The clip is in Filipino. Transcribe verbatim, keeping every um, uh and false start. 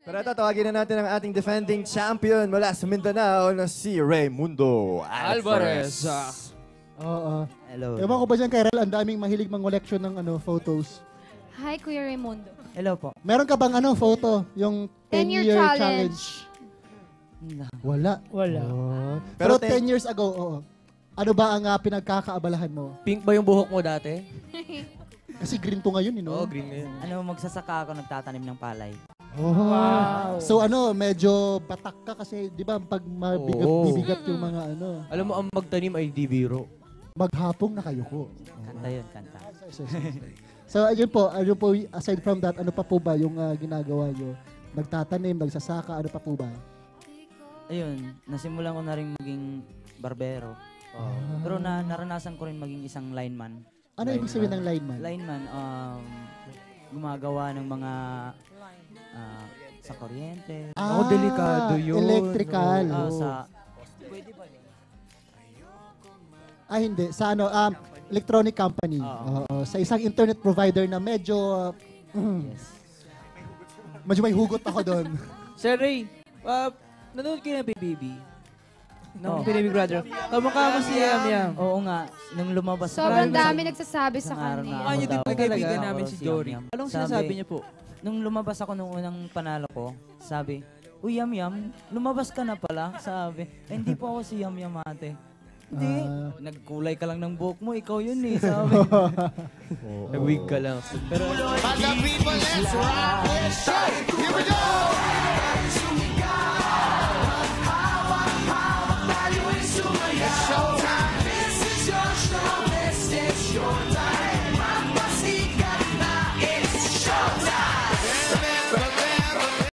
Pero ito, tawagin na natin ang ating defending champion mula sa Mindanao na si Raymundo Alvarez. Oo. Hello. Ewan ko ba dyan kay Rel, ang daming mahilig mang-collection ng ano, photos. Hi, Kuya Raymundo. Hello po. Meron ka bang ano, photo? Yung ten-year ten-year challenge. challenge? Wala. Wala. Oh. Pero Pero ten- ten years ago, oo. Ano ba ang uh, pinagkakaabalahan mo? Pink ba yung buhok mo dati? Kasi green to ngayon, you know? Oo, green na yun. Ano, magsasaka ako, nagtatanim ng palay. Oh. Wow. So ano, medyo batak ka kasi, di ba, pag mabigat, Oo. bibigat yung mga ano, Alam mo, ang magtanim ay di biro. maghapong nakayuko. Kanta yun, kanta. So ayun po, ano po, aside from that, ano pa po ba yung uh, ginagawa nyo? Nagtatanim, nagsasaka, ano pa po ba? Ayun, nasimulan ko na rin maging barbero. Pero na, naranasan ko rin maging isang lineman. Ano ibig sabihin ng lineman? Lineman, um, gumagawa ng mga ah, sa kuryente. Ah, Oh, delikado yun. Electrical. ah, Oo. sa Ah, hindi. Sa ano, um, electronic company. Oo. Oo. Sa isang internet provider na medyo, uh, yes. medyo may hugot ako doon. Sir Ray, uh, nanonood kayo ng P B B? Ng Oo. Big Brother. Kamukha mo si Yam Yam. Oo nga, nung lumabas Sobrang ako- dami nagsasabi sa Isang araw kanya. na Mukha niyo din ako po kaibigan talaga. namin Oo, si si Jory. Yam Yam. Anong Sabi- sinasabi niya po? Nung lumabas ako nung unang panalo ko, sabi, Uy, Yam Yam, lumabas ka na pala. Sabi, eh, hindi po ako si Yam Yam ate. Hindi. Ah. Nagkulay ka lang ng buhok mo, ikaw yun eh. Sabi. Nag-wig ka lang. Pero But the people, let's rock with show.